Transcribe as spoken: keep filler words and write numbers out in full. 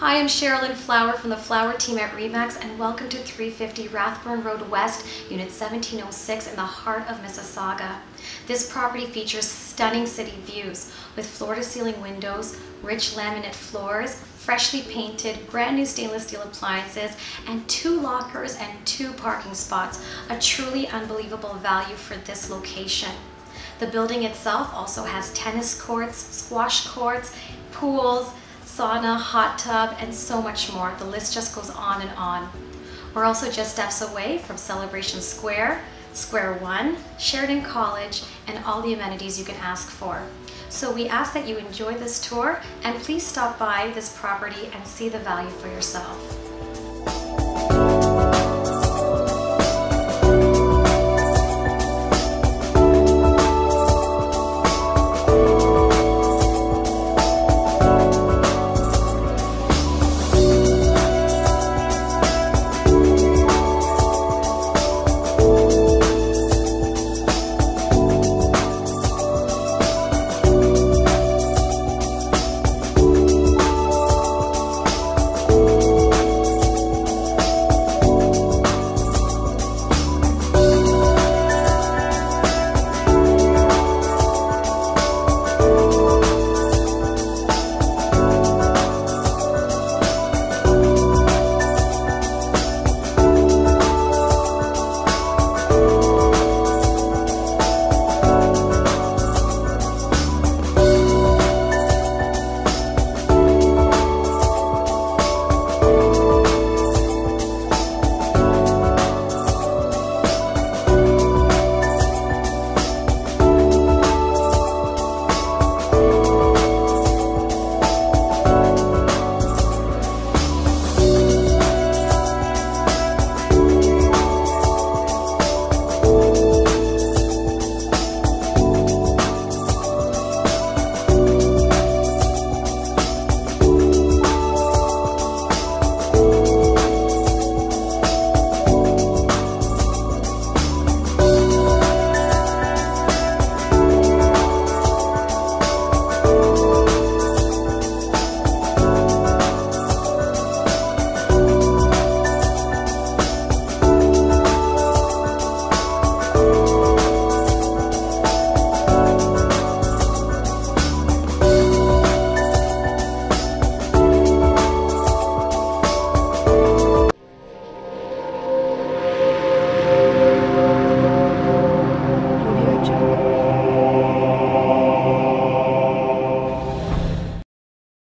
Hi, I'm Sherilyn Flower from the Flower team at RE/MAX, and welcome to three fifty Rathburn Road West, Unit seventeen oh six in the heart of Mississauga. This property features stunning city views with floor-to-ceiling windows, rich laminate floors, freshly painted, brand new stainless steel appliances, and two lockers and two parking spots. A truly unbelievable value for this location. The building itself also has tennis courts, squash courts, pools, sauna, hot tub, and so much more. The list just goes on and on. We're also just steps away from Celebration Square, Square One, Sheridan College, and all the amenities you can ask for. So we ask that you enjoy this tour and please stop by this property and see the value for yourself.